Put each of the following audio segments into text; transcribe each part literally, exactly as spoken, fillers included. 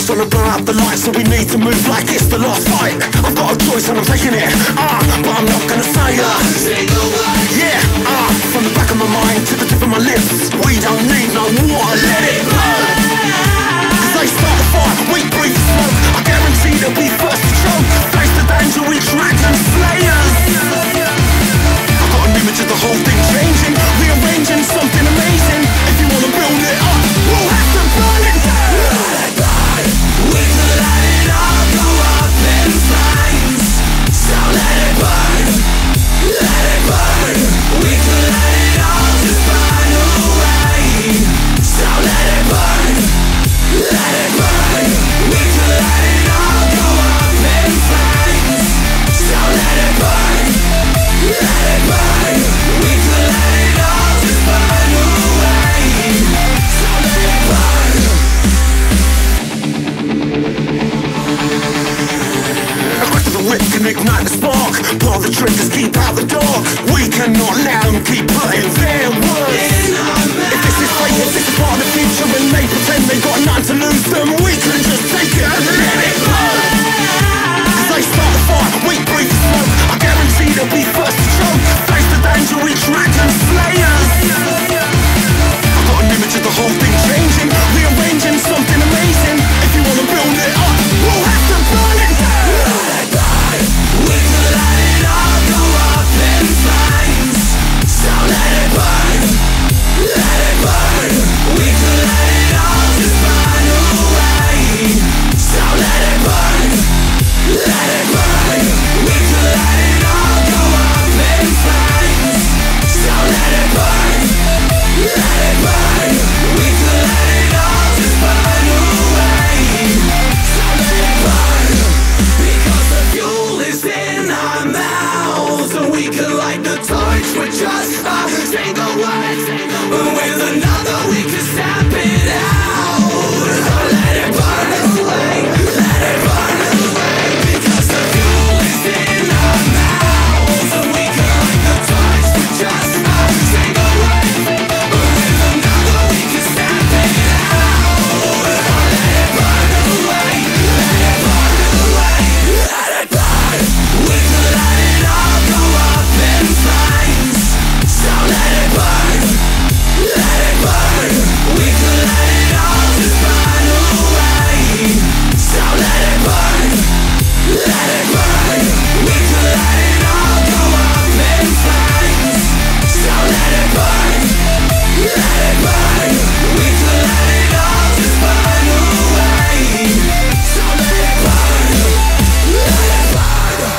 trying to blow out the lights, so we need to move like it's the last fight. I've got a choice and I'm taking it, ah, but I'm not gonna say a single word. Yeah, ah, from the back of my mind to the tip of my lips, we don't need no water, let it burn. Cause they start the fire, we breathe smoke. I guarantee they'll be first to choke. Face the danger, we dragon slayers. I've got an image of the whole thing changing, rearranging something amazing. If you wanna build it up, we'll have to burn it down. Let it burn, we can let it all go up in flames. So let it burn, let it burn. We can let it all just burn away. So let it burn, let it burn. We can let it all go up in flames. So let it burn, let it burn. We can let it all just burn away. So let it burn. A crack of the whip can ignite the spark. Pull the triggers, keep out the dark. We cannot let them keep putting their words. If this is fate, if this is part of the future, and they pretend they got nothing to lose, then we can just take it and let it burn. Cause they start the fire, we breathe the smoke. I guarantee they'll be first to choke. Face the danger, we dragon slayers. I've got an image of the whole thing changing, rearranging something amazing. If you wanna build it up, we'll have to burn it down. Let it burn, we can let it all go up in flames. So let it burn, let it burn. We can let it all just burn away. So let it burn, let it burn. We can let it all go up in flames. So let it burn, let it burn. We can let it all just burn away. So let it burn. Because the fuel is in our mouths, and we can light the torch with just a single word. But with another we can stamp it out. So let it burn away, let it burn away. Because the fuel is in our mouths, and we can light the torch with just a single word. But with another we can stamp it out. So let it burn away, let it burn away. Let it burn, we can let it all go up in flames. So let it burn, let it burn. We can let it all just burn away. So let it burn, let it burn. We can let it all go up in flames. So let it burn, let it burn. We can let it all just burn away. So let it burn, let it burn.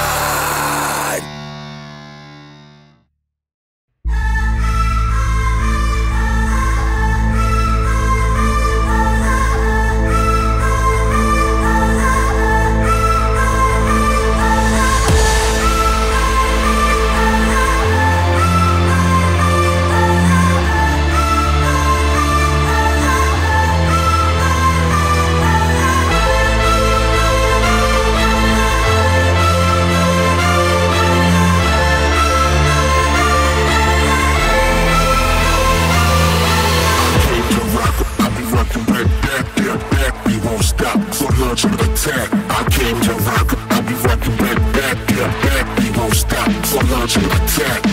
Attack. I came to rock, I'll be rocking back, back, yeah, back, we won't stop, so launch an attack.